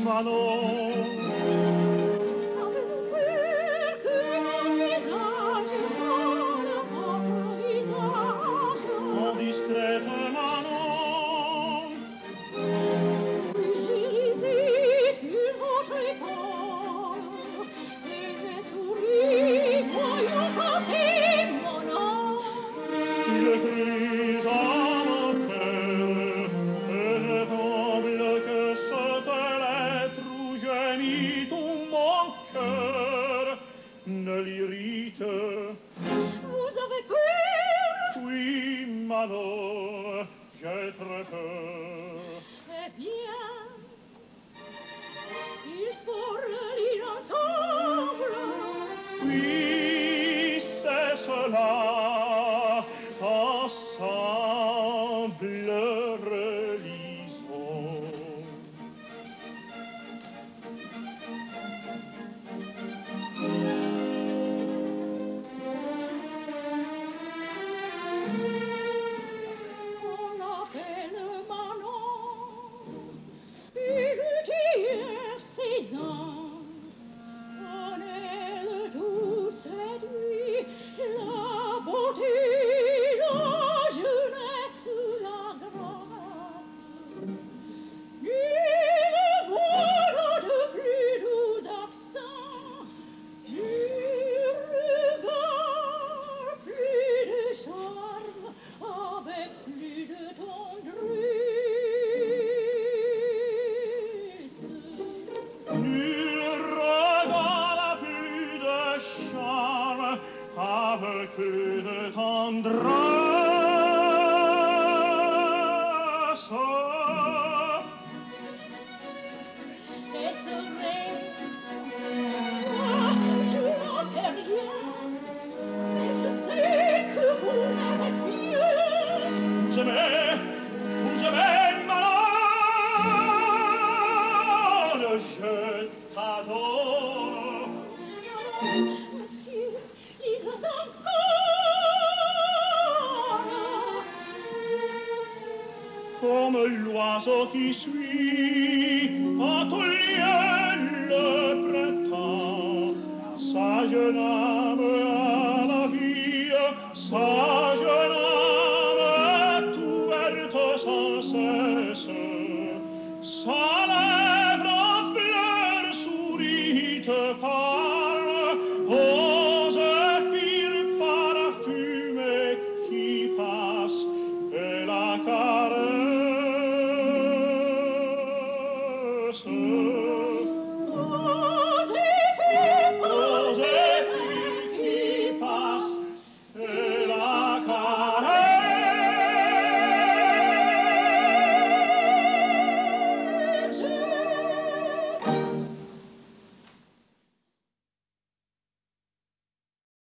Manon. Mon discrète Manon. J'ai risé sur votre épaule et j'ai souri, voyant passer mon nom. Je crus à mon cœur et je tremble que cette lettre où j'ai mis tout mon cœur ne l'irrite. Vous avez peur? Oui, Manon, j'ai très peur. Eh bien, il faut le lire ensemble. Oui, c'est cela, ensemble relisons. On l'appelle Manon, il eut hier 6 ans. On elle tout séduit, la beauté, la jeunesse, la grâce. Il voilà de plus doux accents, du regard plus de charme, avec plus de tendresse. Nul regard n'a plus de charme, avec plus de tendresse. Est-ce vrai? Moi, je n'en sais rien, mais je sais que vous m'aimez bien. Vous aimez, Manon, je t'adore. Monsieur, lisez encore. Comme l'oiseau qui suit en tout lieu le printemps, sa jeune âme à la vie, sa